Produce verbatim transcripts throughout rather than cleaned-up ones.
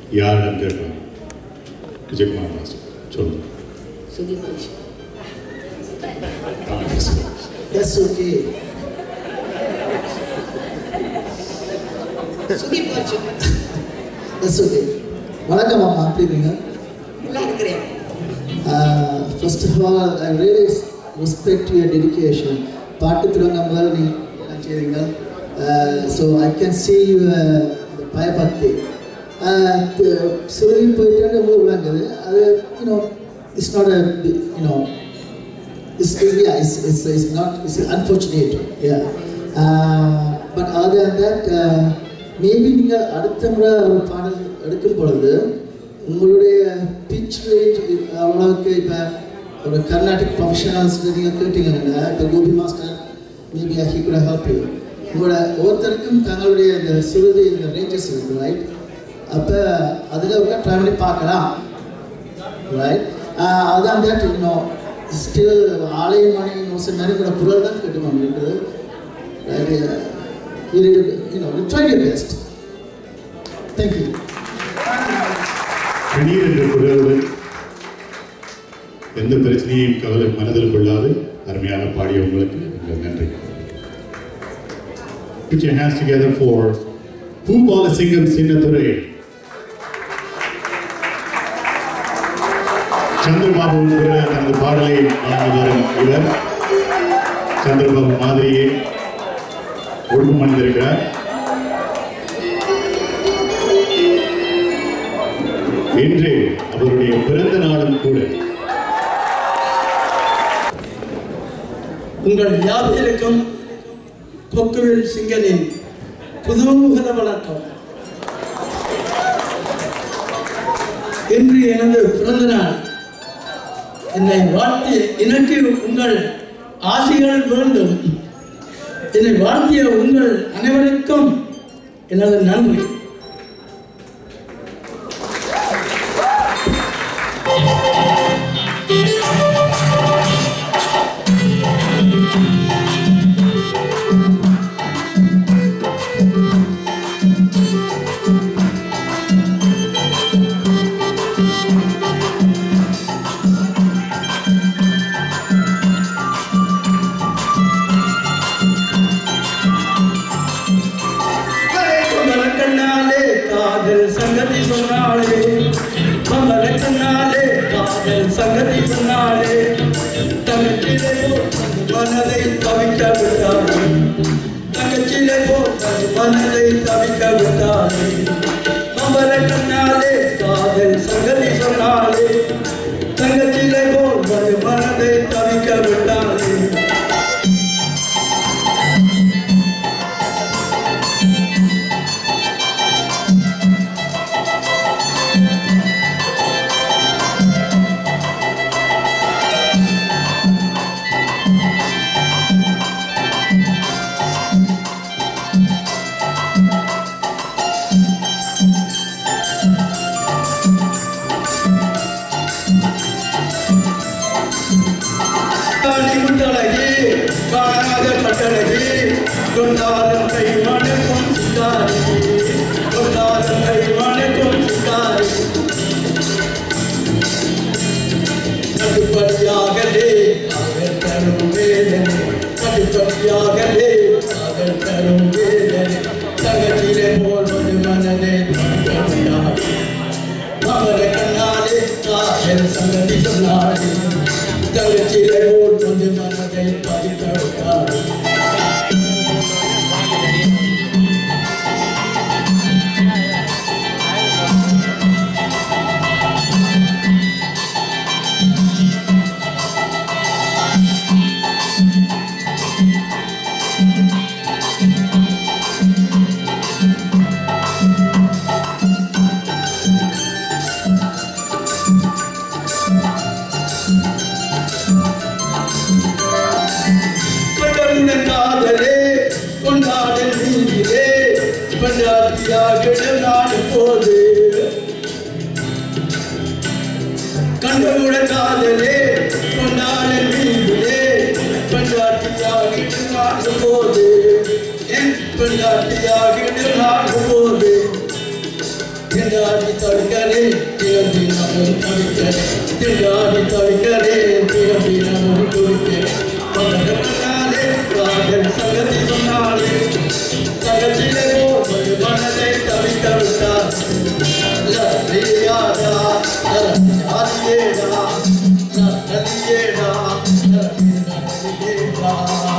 யாரிடம் கேட்கலாம்? விஜயகுமார் மாஸ்டர் சொல்லுங்க. Sudeep punch. That's okay. Sudeep punch. That's okay. வணக்கம் அம்மா, எப்படி இருக்கீங்க? நல்லா இருக்கிறேன். First of all, I really respect your dedication. பாட்டு திருவண்ணாமலை நீங்கள் செய்றீங்க. So I can see you the பயபக்தி. சொல்லி போயிட்டு உங்களுக்கு விளங்குது. அது you know it's not a you know it's yeah it's it's, it's not it's unfortunate yeah uh, but other than that uh, maybe நீங்கள் அடுத்த முறை ஒரு பாடல் எடுக்கும் பொழுது உங்களுடைய பிச் ரேஞ்ச் அவ்வளோக்கு இப்போ ஒரு கர்நாடிக் ப்ரொஃபஷனல்ஸ் நீங்கள் கேட்டீங்கன்னா இப்போ Gopi master maybe he could help you உங்களோட ஒவ்வொருத்தருக்கும் தங்களுடைய இந்த சுருதி இந்த ரேஞ்சஸ் இருக்குது ரைட் அப்போ அதில் ஒரு ட்ரை பண்ணி பார்க்கலாம் ரைட் அதான் தேட் இன்னும் ஸ்டில் ஆலயம் மணி நோசம் மாதிரி கூட குரல் தான் கேட்டுக்கோ அப்படின்றது you try your best. Thank you. கணீர் என்ற குரலுடன் எந்த பிரச்சனையும் கவலை மனதில் கொள்ளாது அருமையாக பாடிய உங்களுக்கு நன்றி. Put your hands together for Bhoopalasingam Chinnathurai. Chandrababu தனது பாடலை வழங்கி வரும் இவர் சந்திரபாபு மாதிரியே ஒழுங்கு மனிதிருக்கிறார். இன்று அவருடைய பிறந்த நாளும் கூட. உங்கள் யாவருக்கும் கொக்குவில் சிங்கனின் புதுமுகல வணக்கம். இன்று எனது பிறந்த நாள். என்னை வாழ்த்திய எனக்கு உங்கள் ஆசைகள் வேண்டும். என்னை வாழ்த்திய உங்கள் அனைவருக்கும் எனது நன்றி. திண்டாடி தடுக்கரே திகம்பி நமது தடுக்கரே திண்டாடி தடுக்கரே திகம்பி நமது துடிக்கே மகனாலே காதல் சங்கதி சொன்னாலே சகத்திலே போவது மனதை தவித்த விட்டார் லரியாடா லரியாடா லரியாடா லரியாடா.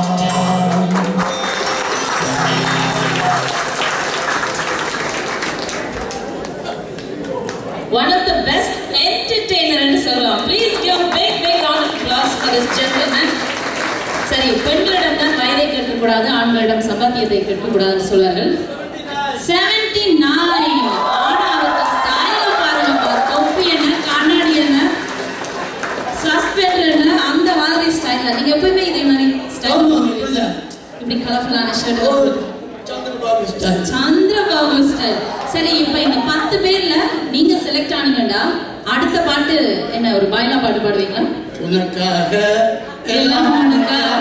One of the best entertainer in Salva. Please give a big, big round of applause for this gentleman. சரி, பெண்களிடம் தான் வயதை கேட்கக்கூடாது, ஆண்களிடம் சம்பாத்தியத்தை கேட்கக்கூடாதுன்னு சொல்வார்கள். Seventy nine. ஆனா அவருக்கு ஸ்டைல பாருங்கப்பா. தொப்பி என்ன, கண்ணாடி என்ன, சஸ்பெண்டர் என்ன, அந்த மாதிரி ஸ்டைல். நீங்க எப்பவுமே இதே மாதிரி ஸ்டைல் இப்படி கலர்ஃபுல்லான ஷர்ட் சந்திரபாபு ஸ்டைல். சரி, இப்ப இந்த பத்து பேர்ல நீங்க செலக்ட் ஆனீங்கடா, அடுத்த பாட்டு என்ன, ஒரு பாய்லா பாட்டு பாடுவீங்களா? உனக்காக எல்லாம் உனக்காக.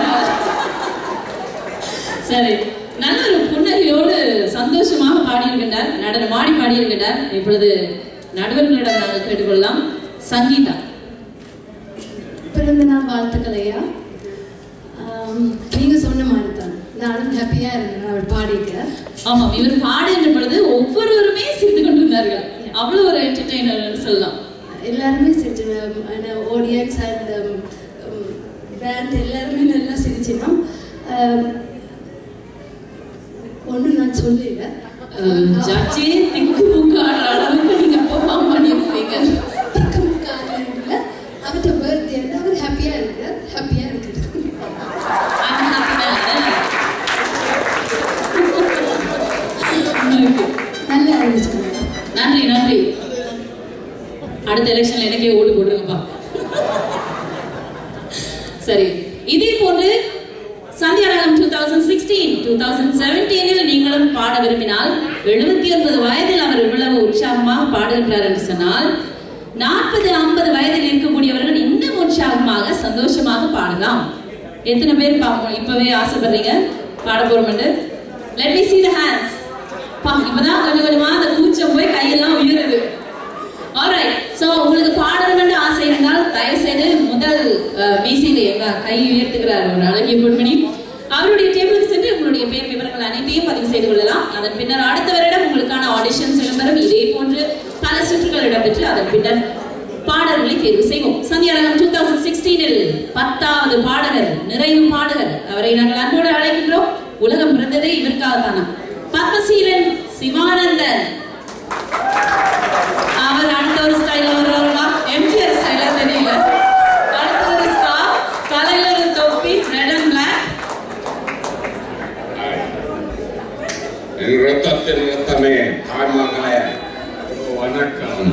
சரி, நல்ல ஒரு புன்னகையோடு சந்தோஷமாக பாடியிருக்கின்றார், நடனம் ஆடி பாடியிருக்கின்றார். இப்பொழுது நடுவர்களிடம் நாங்கள் கேட்டுக்கொள்ளலாம். சங்கீதா. பிறந்த நாள் வாழ்த்துக்களையா. நீங்க சொன்ன மாதிரி தான் நானும் ஹாப்பியா இருந்தேன் அவர் பாடிக்க. ஆமாம், இவர் பாடுகின்ற பொழுது ஒவ்வொருவருமே சிரித்து கொண்டிருந்தார்கள். அவ்வளவு ஒரு என்டர்டெய்னர் சொல்லலாம். எல்லாருமே சிரிச்சு, ஆடியன்ஸ் அண்ட் பேண்ட் எல்லாருமே நல்லா சிரிச்சினோம். ஒன்று நான் சொல்லல, ஜட்ஜே திக்கு முக்காடுற அளவுக்கு நீங்க பெர்ஃபார்ம் பண்ணியிருப்பீங்க. திக்கு முக்காடுற இல்லை, அவர்கிட்ட பர்த்டே அவர் ஹாப்பியா இருக்கு, ஹாப்பியா இருக்குது. நல்லா இருந்துச்சு. நன்றி நன்றி. அடுத்த எலெக்ஷன்ல எனக்கே ஓட்டு போட்டுருங்கப்பா. சரி, இதே போன்று Sandhyaragam two thousand sixteen two thousand செவன்டீனில் நீங்களும் பாட விரும்பினால், எழுபத்தி ஒன்பது வயதில் அவர் இவ்வளவு உற்சாகமாக பாடுகின்றார் என்று சொன்னால், நாற்பது ஐம்பது வயதில் இருக்கக்கூடியவர்கள் இன்னும் உற்சாகமாக சந்தோஷமாக பாடலாம். எத்தனை பேர் இப்பவே ஆசைப்படுறீங்க பாட போறோம்னு? Let me see the hands. பா, இப்பதான் கொஞ்சம் கொஞ்சமா அந்த கூச்சம் போய் கையெல்லாம் உயருது. Alright, so உங்களுக்கு பாடணும்னு ஆசை இருந்தால் தயவு செய்து முதல் விசில எங்க கை உயர்த்துக்கிறார் ஒரு அழகிய பொன்மணி, அவருடைய டேபிளுக்கு சென்று உங்களுடைய பேர் விவரங்கள் அனைத்தையும் பதிவு செய்து கொள்ளலாம். அதன் பின்னர் அடுத்த வருடம் உங்களுக்கான ஆடிஷன்ஸ் இடம்பெறும். இதே போன்று பல சுற்றுகள் இடம்பெற்று அதன் பின்னர் பாடல்களை தேர்வு செய்வோம். சந்தியாராகம் டூ தௌசண்ட் சிக்ஸ்டீனில் பத்தாவது பாடகர், நிறைவு பாடகர், அவரை நாங்கள் அன்போடு அழைக்கின்றோம். உலகம் பிறந்ததே இவருக்காக தானா. பத்மசீலன் சிவானந்தன். அவர் அடுத்த ஒரு ஸ்டைல வருவாங்களா? எம்ஜிஆர் ஸ்டைல தெரியல. அடுத்த ஒரு ஸ்டார், தலையில ஒரு தொப்பி, ரெட் அண்ட் பிளாக். என் ரத்தத்தின் ரத்தமே, தாய்மகளே, வணக்கம்.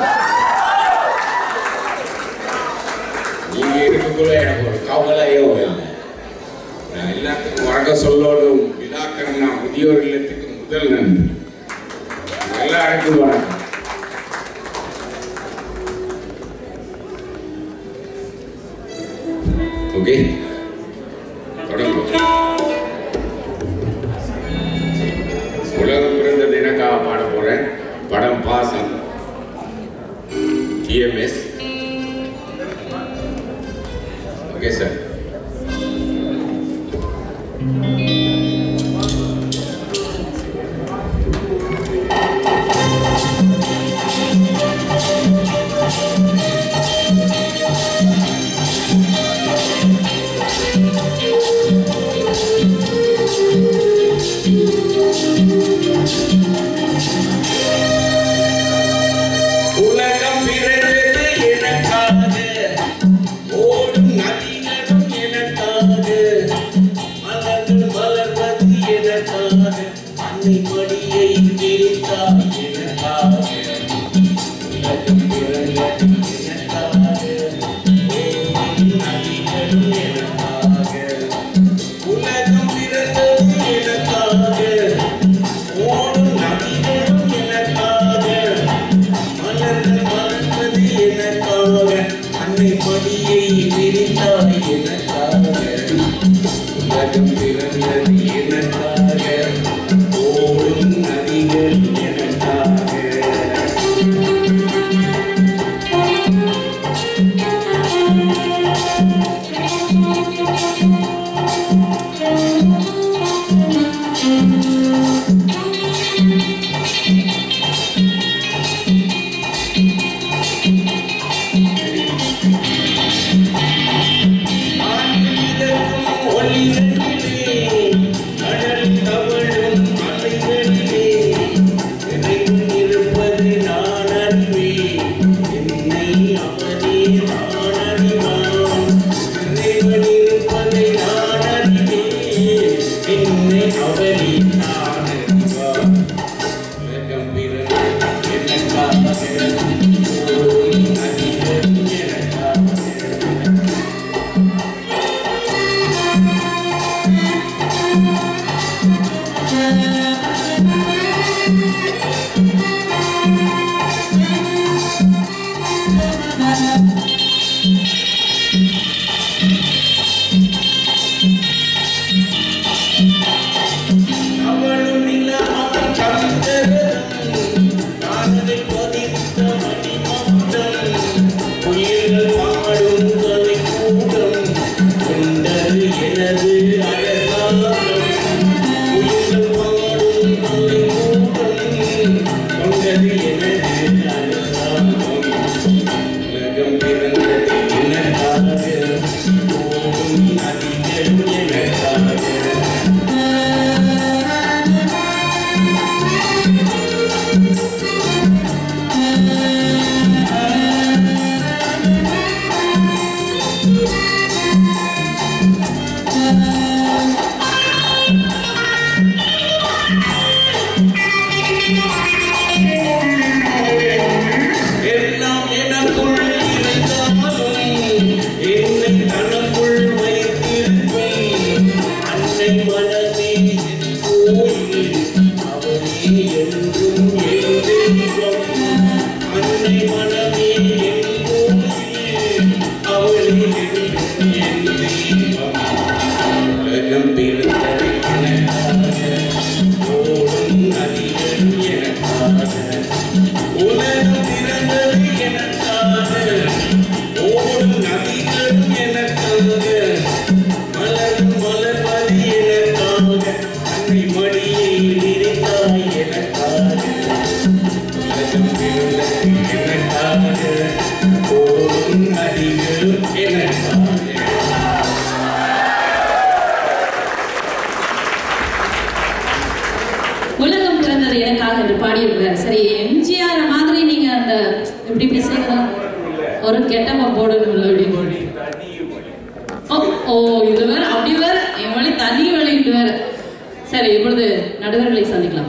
நீங்க இருக்குள்ள எனக்கு ஒரு கவலையோ இல்லை. நான் எல்லாத்துக்கும் வணக்கம் சொல்லணும். விழாக்கள் நான் முதியோர் இல்லத்துக்கு முதல் நன்றி. எல்லாருக்கும் வணக்கம். ஓகே, தொடங்கும். உலகம் பிறந்தது எனக்காக பாட போறேன். படம் பாசம், டிஎம்எஸ். Okay sir. உலகம் பிறந்தது எனக்காக, ஓடும் நதிகளும் எனக்காக, மலர்கள் மலர்வது எனக்காக, அன்னை மடியை விரித்தார் எனக்காக. உலகம் பிறந்தது எனக்காக, ஓடும் நதிகளும் எனக்காக. உலகம் பிறந்தது எனக்காக, ஓடும் நதிகளும் எனக்காக, மலர்கள் மலர்வது எனக்காக, அன்னை மடியை விரித்தாய் எனக்காக. உலகம் பிறந்தது எனக்காக, ஓடும் நதிகள் எனக்காக. என்றும் என் தெய்வம் அன்னை மனமே என் அவளே என்றும் என் தெய்வம் உலகம் பிறந்தது எனக்காக ஓடும் நதிகளும் எனக்காக உலகம் பிறந்தது எனக்காக ஓடும் நதிகளும் எனக்காக மலரும் மலர்வது எனக்காக அன்னை மடியை விரித்தாய் எனக்காக உலகம் பிறந்தது எனக்காக ஓடும் நதிகளும் எனக்காக. உலகம் பிறந்தது எனக்காக என்று பாடியிருக்கிறார். சரி, எம்ஜிஆர் மாதிரி நீங்க அந்த எப்படி இப்படி செய்யலாம், ஒரு கெட்டப்ப போடணும் அப்படின்னு. ஓ ஓ இது வேற அப்படி வேற என் வழி தனி வழிட்டு வேற. சரி, இப்பொழுது நடுவர்களை சந்திக்கலாம்.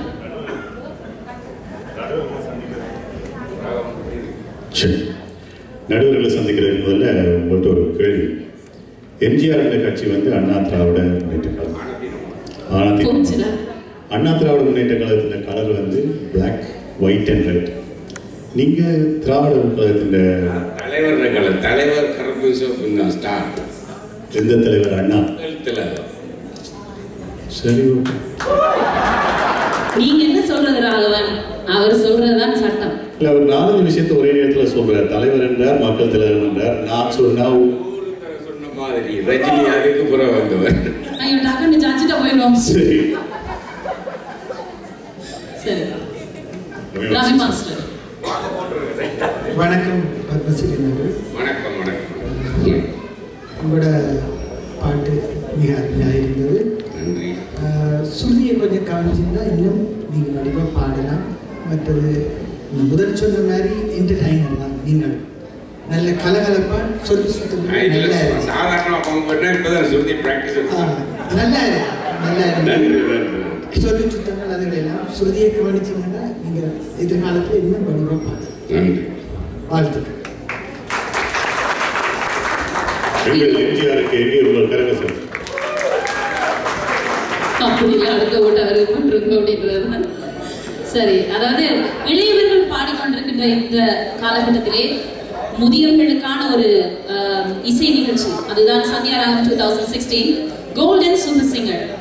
சரி, நடுவர்களை சந்திக்கிறதுக்கு முதல்ல உங்கள்கிட்ட ஒரு கேள்வி. எம்ஜிஆர் என்ற கட்சி வந்து அண்ணா திராவிட முன்னேற்ற கழகம். ஆனந்தி கோவிச்சுடா. அண்ணா திராவிட முன்னேற்ற கழகத்தின் கலர் வந்து பிளாக், ஒயிட் அண்ட் ரெட். நீங்க திராவிட கழகத்தின் தலைவர் கல தலைவர் கருப்பு சிவப்பு ஸ்டார். எந்த தலைவர்? அண்ணா. சரி, ஓகே. நீங்க என்ன சொல்றது ராகவன்? அவர் சொல்றதுதான் சட்டம். இல்ல, அவர் நாலஞ்சு விஷயத்தை ஒரே நேரத்துல சொல்றார். தலைவர் என்றார், மக்கள் தலைவர் என்றார். நான் சொன்னா சொன்ன மாதிரி ரஜினி அதுக்கு புற வந்தவர். ஐயோ, டக்குன்னு ஜாச்சிட்டா போயிடும். சரி சரி, ரவி மாஸ்டர். வணக்கம் பத்மஸ்ரீ அவர்கள். வணக்கம் வணக்கம். உங்களோட பாட்டு மிக அருமையாக இருந்தது. நன்றி. சுருதியை கொஞ்சம் கவனிச்சிங்கன்னா இன்னும் நீங்கள் வடிவாக பாடலாம். மற்றது முதல் சொன்ன மாதிரி என்டர்டைனர் தான். நீங்கள் நல்ல கலகலப்பா சொல்லி நல்லா சாதாரண இப்பதான் சுருதி பிராக்டிஸ் நல்லா நல்லா சொல்லி சுத்தங்கள் அதுகளெல்லாம் சுருதியை கவனிச்சிங்கன்னா நீங்கள் எதிர்காலத்தில் இன்னும் வடிவாக பாடலாம். நன்றி. வாழ்த்துக்கள். எங்கள் எம்ஜிஆருக்கு எங்கே உங்கள் கரகசம்? அப்படி அடுத்த ஓட்ட அவருக்கு கூட்டிருக்கோம் அப்படின்றது. சரி, அதாவது இளையவர்கள் பாடிக்கொண்டிருக்கின்ற இந்த காலகட்டத்திலே முதியவர்களுக்கான ஒரு இசை நிகழ்ச்சி, அதுதான் Sandhya Ragam two thousand sixteen golden super singer.